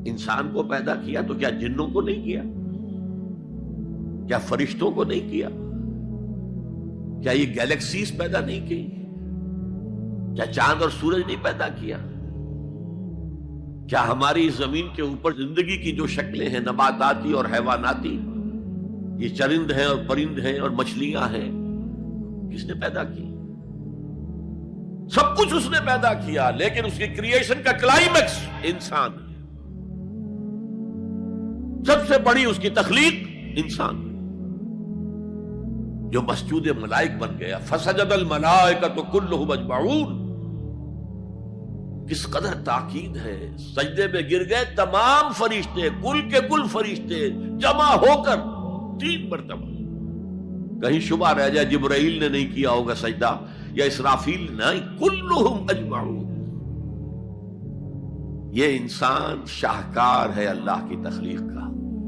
انسان کو پیدا کیا تو کیا جنوں کو نہیں کیا؟ کیا فرشتوں کو نہیں کیا؟ کیا یہ گیلیکسیز پیدا نہیں کی؟ کیا چاند اور سورج نہیں پیدا کیا؟ کیا ہماری زمین کے اوپر زندگی کی جو شکلیں ہیں، نباتاتی اور حیواناتی، یہ چرند ہیں اور پرند ہیں اور مچھلیاں ہیں، کس نے پیدا کی؟ سب کچھ اس نے پیدا کیا، لیکن اس کی کریشن کا کلائمیکس انسان ہے۔ سب سے بڑی اس کی تخلیق انسان، جو مسجود ملائک بن گیا۔ فسجد الملائکۃ کلھم اجمعون، کس قدر تاکید ہے، سجدے میں گر گئے تمام فرشتے، کل کے کل فرشتے جمع ہو کر 3 مرتبہ۔ کہیں شبہ رہ جائے جبرائیل نے نہیں کیا ہوگا سجدہ یا اسرافیل، نہیں، کلھم اجمعون۔ یہ انسان شاہکار ہے اللہ کی تخلیق کا۔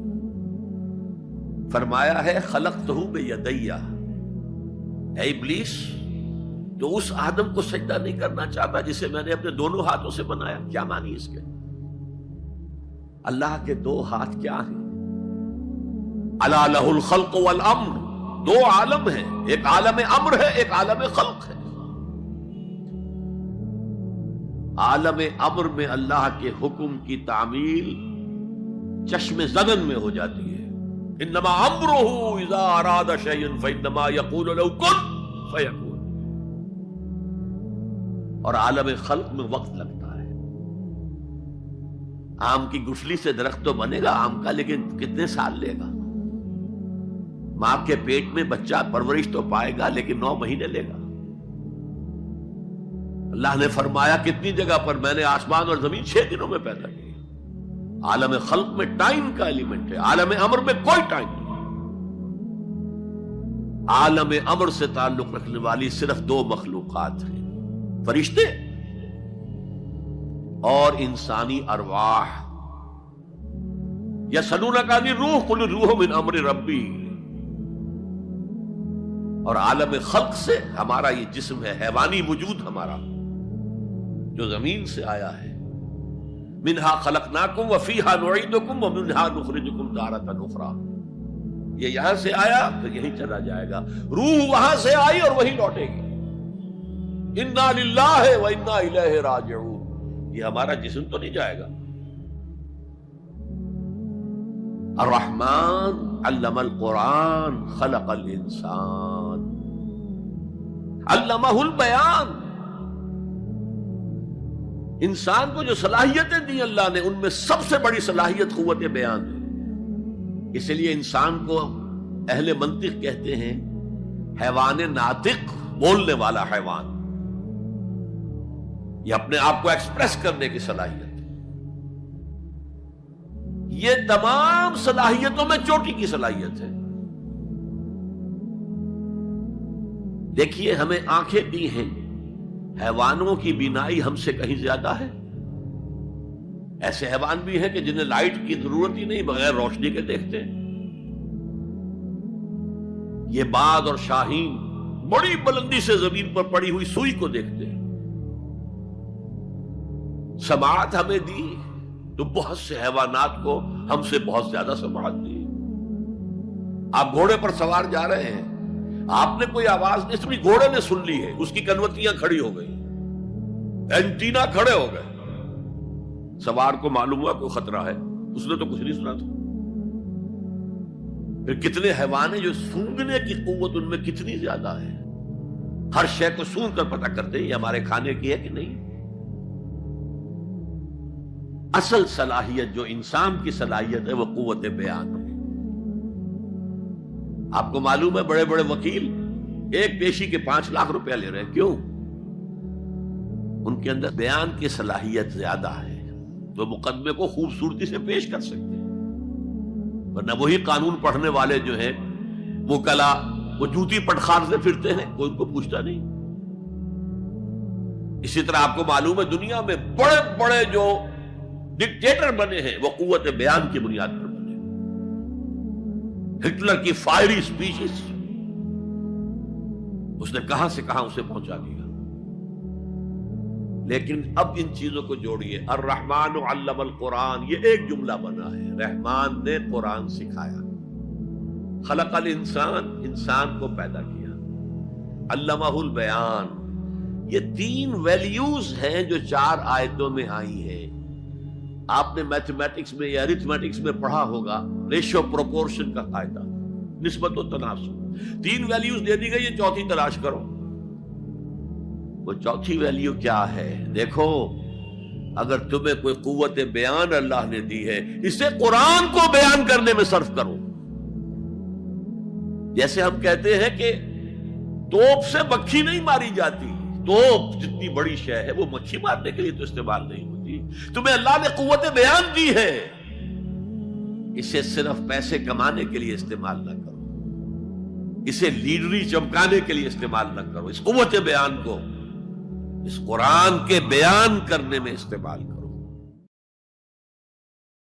فرمایا ہے خلقتہ بیدی، اے ابلیس تو اس آدم کو سجدہ نہیں کرنا چاہتا جسے میں نے اپنے دونوں ہاتھوں سے بنایا۔ کیا معنی اس کے؟ اللہ کے 2 ہاتھ کیا ہیں؟ الا لہ الخلق والامر، 2 عالم ہیں، ایک عالم امر ہے، ایک عالم خلق ہے۔ عالم امر میں اللہ کے حکم کی تعمیل چشم زدن میں ہو جاتی ہے، انما امرہ اذا اراد شیئا فانما یقول له کن فیکون۔ اور عالم خلق میں وقت لگتا ہے۔ آم کی گٹھلی سے درخت تو بنے گا آم کا، لیکن کتنے سال لے گا؟ ماں کے پیٹ میں بچہ پرورش تو پائے گا، لیکن 9 مہینے لے گا۔ اللہ نے فرمایا کتنی جگہ پر میں نے آسمان اور زمین 6 دنوں میں پیدا کی۔ عالم خلق میں ٹائم کا ایلیمنٹ ہے، عالم امر میں کوئی ٹائم نہیں۔ عالم امر سے تعلق رکھنے والی صرف 2 مخلوقات ہیں، فرشتے اور انسانی ارواح۔ یسألونک عن الروح قل الروح من امر ربی۔ اور عالم خلق سے ہمارا یہ جسم ہے، حیوانی وجود ہمارا جو زمین سے آیا ہے۔ منہا خلقناکم وفیہا نعیدکم ومنہا نخرجکم تارۃ اخری۔ یہ یہاں سے آیا تو یہیں چلا جائے گا، روح وہاں سے آئی اور وہیں لوٹے گی۔ انا للہ وانا الیہ راجعون، یہ ہمارا جسم تو نہیں جائے گا۔ الرحمن علم القرآن خلق الانسان علمہ البیان۔ انسان کو جو صلاحیتیں دی اللہ نے، ان میں سب سے بڑی صلاحیت قوت بیان ہے۔ اسی لیے انسان کو اہل منطق کہتے ہیں حیوان ناطق، بولنے والا حیوان۔ یہ اپنے آپ کو ایکسپریس کرنے کی صلاحیت ہے۔ یہ تمام صلاحیتوں میں چوٹی کی صلاحیت ہے۔ دیکھیے ہمیں آنکھیں دی ہیں، حیوانوں کی بینائی ہم سے کہیں زیادہ ہے۔ ایسے حیوان بھی ہیں کہ جنہیں لائٹ کی ضرورت ہی نہیں، بغیر روشنی کے دیکھتے ہیں۔ یہ باز اور شاہین بڑی بلندی سے زمین پر پڑی ہوئی سوئی کو دیکھتے ہیں۔ سماعت ہمیں دی تو بہت سے حیوانات کو ہم سے بہت زیادہ سماعت دی۔ آپ گھوڑے پر سوار جا رہے ہیں، آپ نے کوئی آواز نہیں سنی، گھوڑے نے سن لی ہے، اس کی کنوتیاں کھڑی ہو گئی، اینٹینا کھڑے ہو گئے۔ سوار کو معلوم ہوا کوئی خطرہ ہے، اس نے تو کچھ نہیں سنا تھا۔ پھر کتنے حیوان ہیں جو سونگنے کی قوت ان میں کتنی زیادہ ہے، ہر شے کو سونگ کر پتہ کرتے ہیں یہ ہمارے کھانے کی ہے کہ نہیں۔ اصل صلاحیت جو انسان کی صلاحیت ہے وہ قوت بیان ہے۔ آپ کو معلوم ہے بڑے بڑے وکیل ایک پیشی کے 5 لاکھ روپیہ لے رہے ہیں، کیوں؟ ان کے اندر بیان کی صلاحیت زیادہ ہے، تو مقدمے کو خوبصورتی سے پیش کر سکتے ہیں۔ ورنہ وہی قانون پڑھنے والے جو ہیں وکلا، وہ جوتی پٹخارتے پھرتے ہیں، کوئی ان کو پوچھتا نہیں۔ اسی طرح آپ کو معلوم ہے دنیا میں بڑے بڑے جو ڈکٹیٹر بنے ہیں وہ قوت بیان کی بنیاد پر بنے۔ ہٹلر کی فائری سپیچز اس نے کہاں سے کہاں اسے پہنچا دیا۔ لیکن اب ان چیزوں کو جوڑیے. الرحمن علم القرآن، یہ ایک جملہ بنا ہے. رحمان نے قرآن سکھایا. خلق الانسان، انسان کو پیدا کیا. علمہ البیان، یہ 3 ویلیوز ہیں جو 4 آیتوں میں آئی ہیں. آپ نے میتھمیٹکس میں یا ارتھمیٹکس میں پڑھا ہوگا ریشو پروپورشن کا قاعدہ، نسبت و تناسب. 3 ویلیوز دے دی گئی، یہ چوتھی تلاش کرو. وہ چوتھی ویلیو کیا ہے؟ دیکھو، اگر تمہیں کوئی قوت بیان اللہ نے دی ہے، اسے قرآن کو بیان کرنے میں صرف کرو. جیسے ہم کہتے ہیں کہ توپ سے مکھی نہیں ماری جاتی. توپ جتنی بڑی شے ہے وہ مکھی مارنے کے لیے تو استعمال نہیں ہوتی. تمہیں اللہ نے قوت بیان دی ہے، اسے صرف پیسے کمانے کے لیے استعمال نہ کرو، اسے لیڈری چمکانے کے لیے استعمال نہ کرو. اس قوت بیان کو اس قرآن کے بیان کرنے میں استعمال کرو.